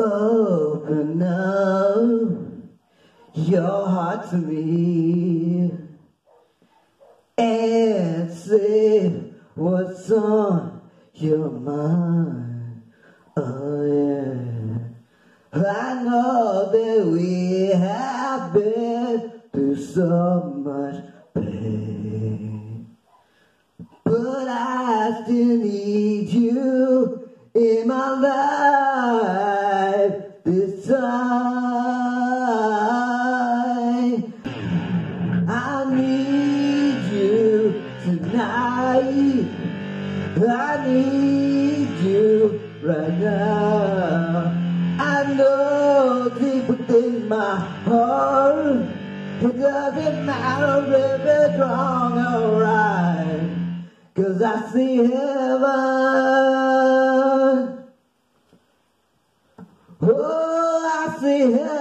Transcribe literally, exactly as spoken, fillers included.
Open up your heart to me and say what's on your mind. Oh yeah, I know that we have been through so much pain, but I still need you in my life this time. I need you tonight. I need you right now. I know deep within my heart it doesn't matter if it's wrong or right, 'cause I see heaven. Oh, I see heaven.